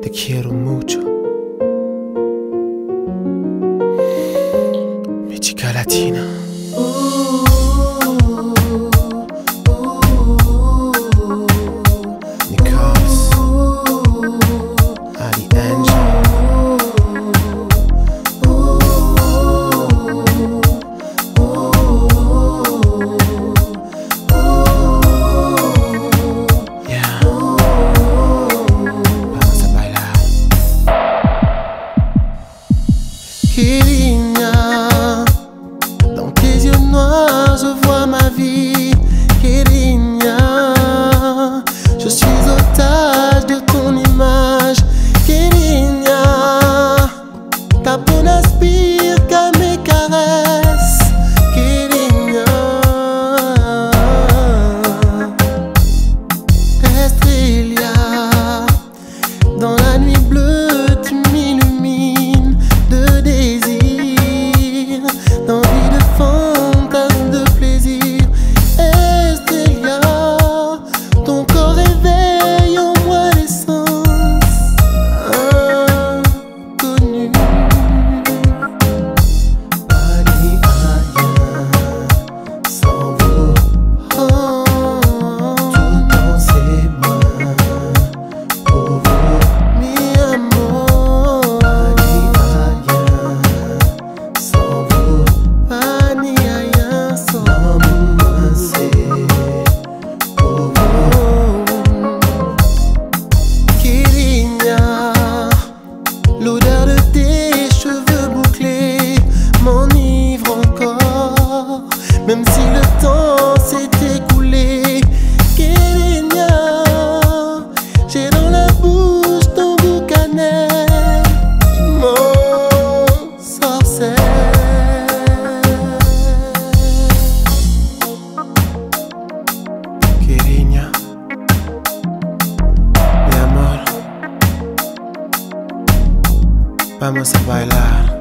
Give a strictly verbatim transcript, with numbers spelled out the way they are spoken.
Te quiero mucho, mi chica latina. Nichols, Ali Angel. Yeah. Vamos a bailar. Kerinha, dans tes yeux noirs je vois ma vie. Kerinha, je suis otage de ton image. Kerinha, ta peau n'aspire qu'à mes caresses. Kerinha, Estrella, dans la nuit bleue tu m'illumines de désir, d'envie, de fantasme, de plaisir. Estrella, ton corps réveille en moi l'essence inconnue. Ali, rien sans vous, oh, tout dans ses mains pour vous, mi amor. Ali, rien sans vous, pas ni rien sans moi, c'est pour vous. Kerinha, l'odeur de tes cheveux bouclés m'enivre encore, même si le temps s'est écoulé. Kerinha, j'ai dans la bouche ton goût cannelle qui m'ensorcelle. Kerinha, mi amor, vamos a bailar.